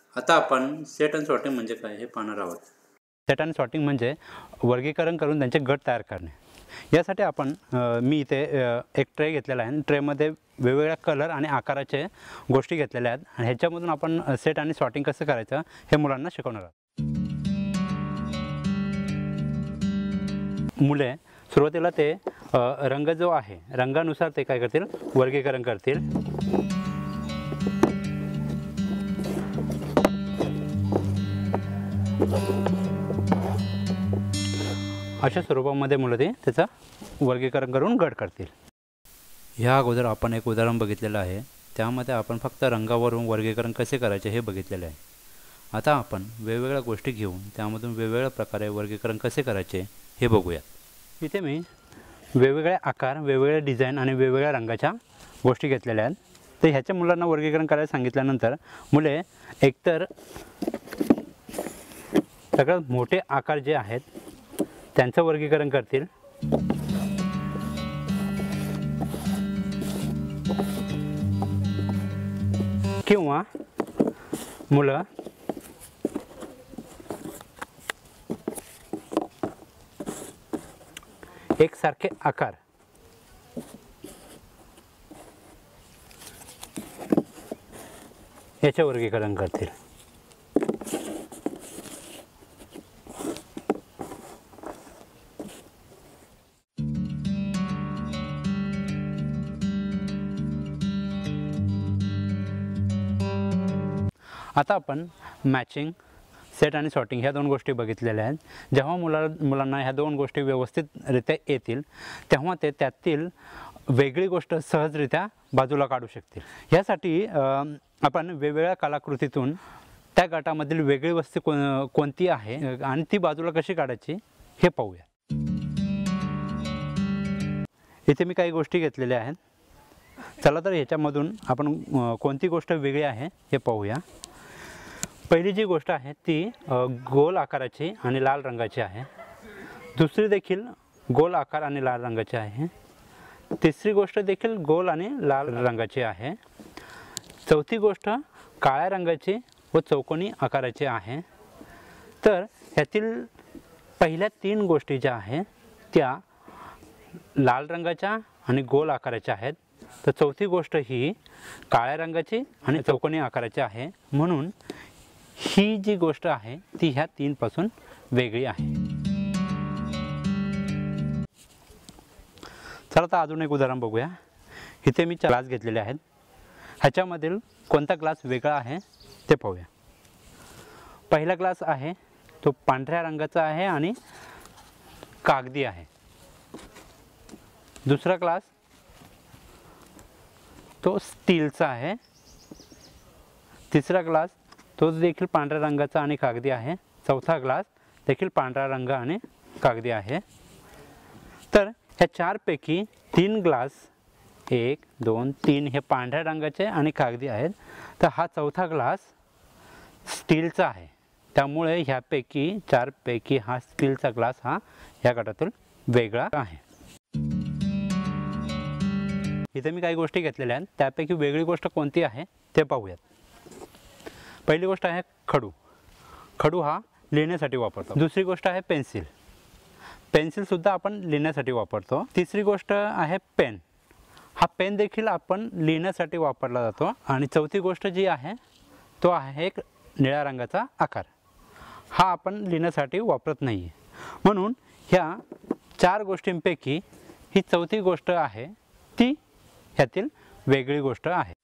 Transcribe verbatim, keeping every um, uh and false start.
आता आपण सेट आणि सॉर्टिंग म्हणजे काय हे पाहणार आहोत। सेट आणि सॉर्टिंग म्हणजे वर्गीकरण करून त्यांचे गट तयार करणे। यासाठी आपण मी इथे एक ट्रे घेतलेला आहे। ट्रेमध्ये वेगवेगळ्या कलर आणि आकाराचे गोष्टी घेतलेल्या आहेत आणि ह्याच्यामधून आपण सेट आणि सॉर्टिंग कसं करायचं हे मुलांना शिकवणार आहोत। मुले सुरुवातीला ते रंग जो आहे रंगानुसार ते काय करतील वर्गीकरण करतील। अशा स्वरूपामध्ये मुलं ते त्याचं वर्गीकरण करून गट करतील। ह्या अगोदर आपण एक उदाहरण बघितलेलं आहे, त्यामध्ये आपण फक्त रंगावरून वर्गीकरण कसे करायचे हे बघितलेले आहे। आता आपण वेगवेगळ्या गोष्टी घेऊन त्यामधून वेगवेगळ्या प्रकारे वर्गीकरण कसे करायचे हे बघूया। इथे मी वेगवेगळे आकार, वेगवेगळे डिझाइन आणि वेगवेगळ्या रंगाच्या गोष्टी घेतलेल्या आहेत। तर ह्याच्या मुलांना वर्गीकरण करायला सांगितल्यानंतर मुले एकतर सगळ्यात मोठे आकार जे आहेत त्यांचं वर्गीकरण करतील, किंवा मुलं एकसारखे आकार याचे वर्गीकरण करतील। आता आपण मॅचिंग, सेट आणि सॉर्टिंग ह्या दोन गोष्टी बघितलेल्या आहेत। जेव्हा मुला मुलांना ह्या दोन गोष्टी व्यवस्थितरित्या येतील तेव्हा ते त्यातील वेगळी गोष्ट सहजरित्या बाजूला काढू शकतील। यासाठी आपण वेगवेगळ्या कलाकृतीतून त्या गटामधील वेगळी वस्तू को कोणती आहे आणि ती बाजूला कशी काढायची हे पाहूया। इथे मी काही गोष्टी घेतलेल्या आहेत। चला तर ह्याच्यामधून आपण कोणती गोष्ट वेगळी आहे हे पाहूया। पहिली जी गोष्ट आहे ती गोल आकाराची आणि लाल रंगाची आहे। दुसरी देखील गोल आकार आणि लाल रंगाची आहे। तिसरी गोष्ट देखील गोल आणि लाल रंगाची आहे। चौथी गोष्ट काळ्या रंगाची व चौकोनी आकाराची आहे। तर ह्यातील पहिल्या तीन गोष्टी ज्या आहेत त्या लाल रंगाच्या आणि गोल आकाराच्या आहेत, तर चौथी गोष्ट ही काळ्या रंगाची आणि चौकोनी आकाराची आहे। म्हणून ही जी गोष्ट आहे ती ह्या तीन पासून वेगळी आहे। चला तर अजून एक उदाहरण बघूया। इथे मी ग्लास घेतलेले आहेत। ह्याच्यामधील कोणता ग्लास वेगळा आहे ते पाहूया। पहिला ग्लास आहे तो पांढऱ्या रंगाचा आहे आणि कागदी आहे। दुसरा ग्लास तो स्टीलचा आहे। तिसरा ग्लास तो देखील पांढऱ्या रंगाचा आणि कागदी आहे। चौथा ग्लास देखील पांढरा रंग आणि कागदी आहे। तर ह्या चारपैकी तीन ग्लास एक दोन तीन हे पांढऱ्या रंगाचे आणि कागदी आहेत, तर हा चौथा ग्लास स्टीलचा आहे। त्यामुळे ह्यापैकी चारपैकी हा स्टीलचा ग्लास हा ह्या गटातून वेगळा आहे। इथे मी काही गोष्टी घेतलेल्या आहेत, त्यापैकी वेगळी गोष्ट कोणती आहे ते पाहूयात। पहिली गोष्ट आहे खडू। खडू हा लिहिण्यासाठी वापरतो। दुसरी गोष्ट आहे पेन्सिल। पेन्सिल सुद्धा आपण लिहिण्यासाठी वापरतो। तिसरी गोष्ट आहे पेन। हा पेन देखील आपण लिहिण्यासाठी वापरला जातो। आणि चौथी गोष्ट जी आहे तो आहे एक निळ्या रंगाचा आकार। हा आपण लिहिण्यासाठी वापरत नाही आहे। म्हणून ह्या चार गोष्टींपैकी ही चौथी गोष्ट आहे ती ह्यातील वेगळी गोष्ट आहे।